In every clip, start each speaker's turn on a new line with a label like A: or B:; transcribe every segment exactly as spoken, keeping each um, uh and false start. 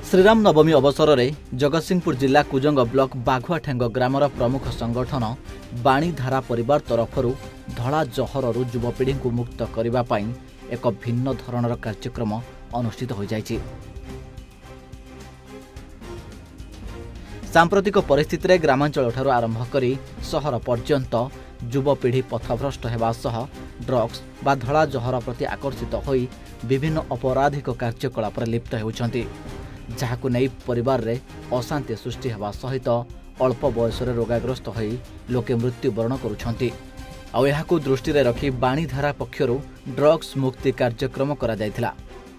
A: श्रीराम नवमी अवसर में जगतसिंहपुर जिला कुजंग ब्लॉक बाघुआठेंग ग्रामर प्रमुख संगठन बाणीधारा परिवार तरफ धला जहरु युवपीढ़ी को मुक्त करने एक भिन्न धरणर कार्यक्रम अनुष्ठित हो जाइछि। सांप्रतिक परिस्थिति रे ग्रामांचल ठारू आरंभ करी सहर पर्यंत युवपीढ़ी पथभ्रष्ट हेबा सह ड्रग्स बा धला जहर प्रति आकर्षित होई विभिन्न अपराधिक कार्यकलाप लिप्त होउछंती, जहाकु नै परिवार रे अशांति सृष्टि हेबा सहित अल्प बयस रोगाग्रस्त होई लोके मृत्युवरण करुछंती। आउ एहाकु दृष्टि रे रखी बाणीधारा पक्षरु ड्रग्स मुक्ति कार्यक्रम करा जायथिला।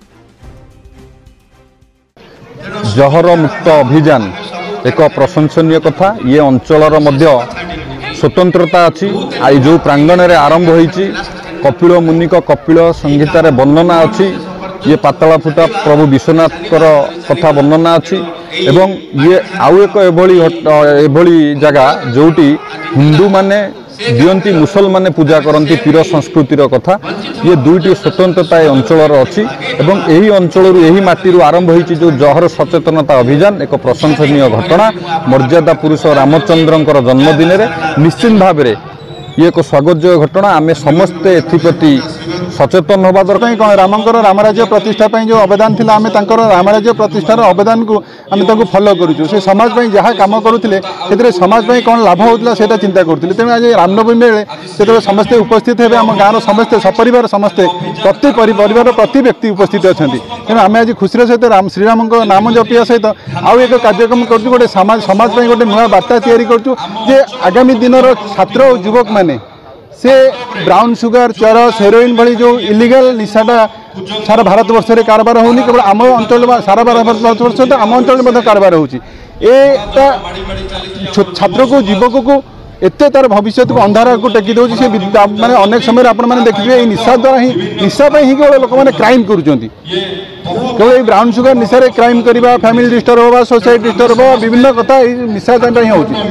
B: जहर मुक्त अभियान एक प्रशंसनीय कथा। ये अंचलर मध्य स्वतंत्रता अच्छी। आई जो प्रांगण रे आरंभ होईची कपिल मुनि कपिल संहितार वर्णना अच्छी। ये पातला फुटा प्रभु विश्वनाथ कथा वर्णना अच्छी एवं ये आउ एक एभली एभली जगह जोटी हिंदू माने दियंती मुसलमान पूजा करती पीर संस्कृतिर कथा। ये दुईटी स्वतंत्रता अंचल अच्छी एवं यही अंचल यही माटी आरंभ होईची जो जहर सचेतनता अभियान एक प्रशंसनीय घटना। मर्यादा पुरुष रामचंद्र जन्मदिन निश्चित भाव में ये एक स्वागतजोग्य घटना। आमे समस्ते एथिप्रति सचेतन होबा दरकार। कौन रामंकर रामराज्य प्रतिष्ठा जो अवदान थिला आमे तांकर रामराज्य प्रतिष्ठार अवदान को आमे ताको फॉलो करूछु। से समाज पई जहाँ काम करुथिले सेतरे समाज पई कोन लाभ होतला सेटा चिंता करथिले। तेणु आज रामनवमी बेले सेतरे समस्ते उपस्थित हेबे। आम गाँव समस्ते सपरिवार समस्ते प्रति परिवार प्रति व्यक्ति उपस्थित अछंती। तेणु आमे आज खुशी सहित राम श्रीराम नाम जपिया सहित आउ एक कार्यक्रम करूछु। गोटे समाज समाज पई गोटे नुआ वार्ता तैयारी करूछु जे आगामी दिनर छात्र और युवक माने से ब्राउन सुगर चरस हेरोइन भली जो इलिगल निशाटा सारा भारत वर्ष रे कारबार होनी केवल आम अंचल सारा भारत वर्ष आम अंचल कारबार होची। एटा छात्र को युवक को एते तार भविष्य को अंधार को टेकी दउची। से माने अनेक समय आपण माने देखिबे निशा द्वारा ही निशा पे ही केवल लोक माने क्राइम करूचंती। केवल ब्राउन सुगर निशा रे क्राइम करबा फैमिली डिस्टर्ब होबा सोसाइटी डिस्टर्ब होबा विभिन्न कथा निशा पे ही होची।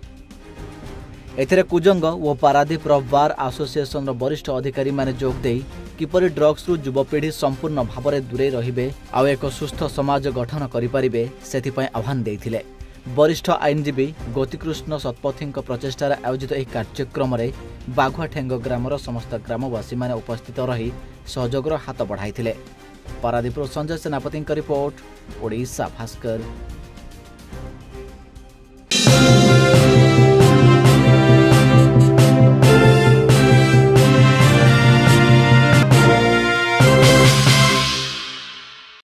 A: एथिरे कुजंग और पारादीप बार एसोसिएशन वरिष्ठ अधिकारी माने जोग दे किपरि ड्रग्स रु युवपीढ़ी संपूर्ण भाव में दूरे रहिबे आउ एक सुस्थ समाज गठन करिपारिबे सेथिपई आह्वान देथिले। वरिष्ठ आईनजीवी गोतिकृष्ण सतपथी प्रचेष्टार आयोजित यह कार्यक्रम में बाघुआठेंग ग्रामर समस्त ग्रामवासी माने उपस्थित रही सहयोगर हाथ बढ़ाइथिले। पारादीप संजय सेनापति रिपोर्ट, ओडिशा भास्कर।